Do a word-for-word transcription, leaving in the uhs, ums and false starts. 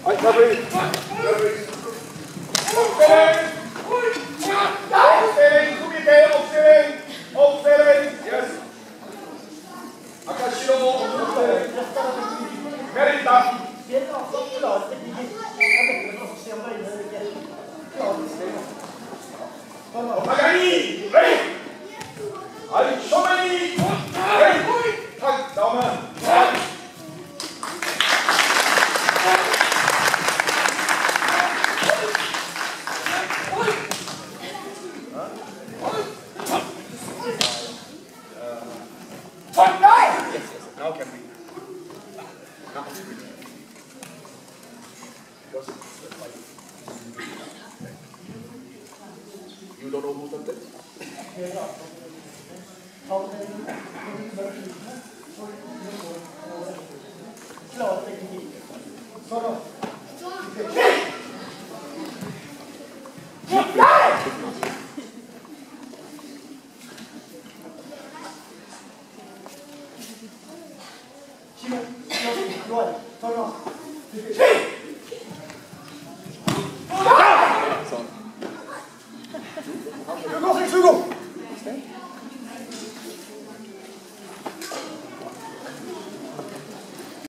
Oj, der blev. Opstilling! Opstilling! Kom igjen, opstilling! Opstilling! Yes! Akashiro, opstilling! Merita! Opagani! Ready! Ai, Shomani! Ready! Tak, Drammen! Now can we? Now. You don't know who done this? Go, go, go!